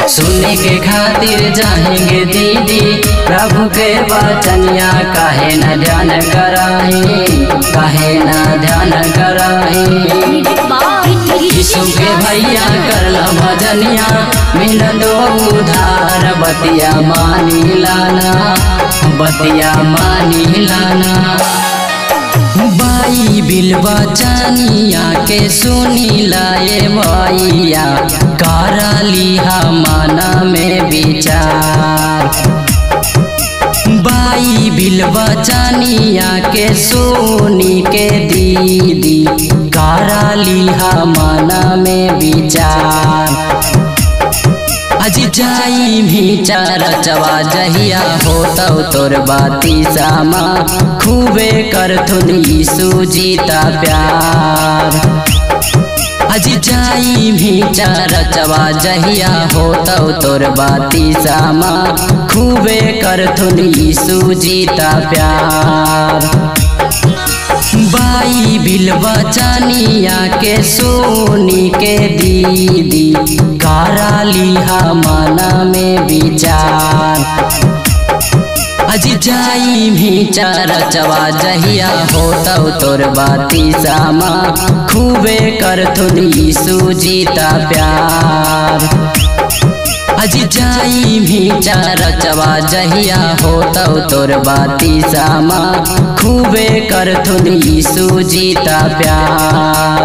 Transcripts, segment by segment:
सुनने के खातिर जाएंगे दीदी प्रभु के वचनिया, काहे न ध्यान कराही, काहे न ध्यान कराही। यीशु के भैया करला भजनिया, मिल दो उधार, बतिया मानी लाना, बतिया मानी लाना। बाइबिल वचनिया के सुनी लाए भैया, करा लिहा मन में विचार। बाइबिल वचनिया के सुनी के दीदी, करा लिहा मन में विचार। अज जाई भी चरचवा जहिया होता तोर बाती सामा, खूबे करथुन यीशु जीता प्यार। अज जाई भी चरचवा जहिया होता तोर बाती सामा, खूबे करथुन यीशु जीता प्यार। बाइबिल वचनिया के सुनी के दीदी, करा लिहा मन में विचार। अज जाई भी चरचवा जहिया होता तोर बाती सामा, खूबे करथुन यीशु जीता प्यार। अज जाई भी चरचवा जहिया होता तोर बाती सामा, खूबे करथुन यीशु जीता प्यार।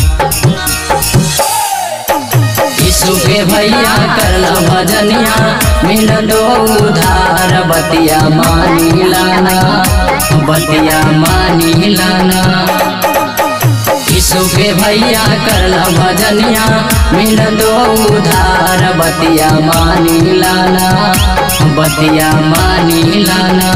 यीशु के भैया करला भजनिया, मिल दो उधार, बतिया मानी लाना, बतिया मानी लाना। यीशु के भैया करला भजनिया, मिल दो उधार, बतिया मानी लाना, बतिया मानी लाना।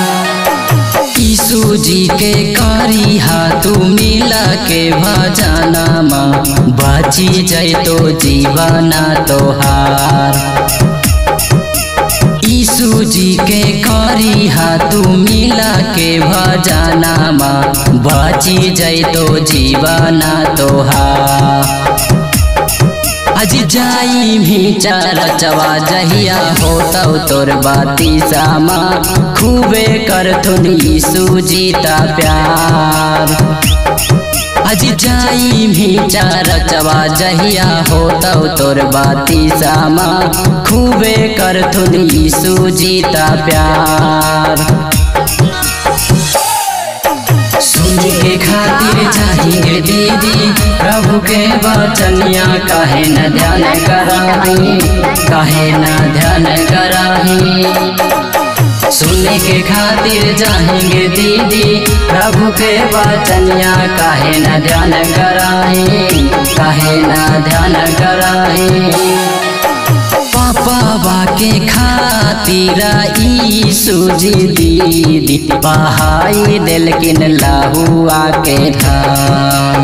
यीशु जी के करी हाथू मिला के भजनमा, बची जाए तो जीवना तोहार। यीशु जी के करी हाथू मिला के भजनमा, बची जाए तो जीवना तोहार। अज जाई भी चरचवा जहिया होता तोर बाती सामा, खूबे करथुन यीशु जीता प्यार। अज जाई भी चरचवा जहिया होता तोर बाती सामा, खूबे करथुन यीशु जीता प्यार। सुनने के खातिर जाएंगे दीदी प्रभु के वचनिया, काहे न ध्यान कराही, काहे न ध्यान कराही। सुनने के खातिर जाएंगे दीदी प्रभु के वचनिया, काहे न ध्यान कराही, काहे न ध्यान कराही। पापा के खातिर यीशु जी दीदी, बहाई दिलकिन लहुआ के धाम।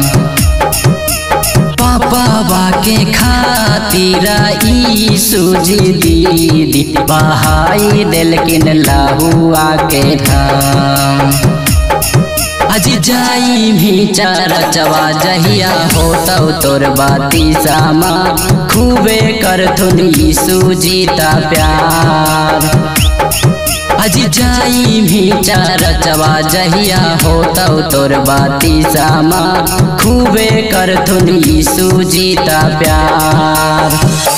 पापा के खातिर यीशु जी दीदी, बहाई दिलकिन लहुआ के धाम। अज जाई भी चरचवा जहिया होता तोर बाती सामा, खूबे करथुन यीशु जीता प्यार। अज जाई भी चरचवा जहिया होता तोर बाती सामा, खूबे करथुन यीशु जीता प्यार।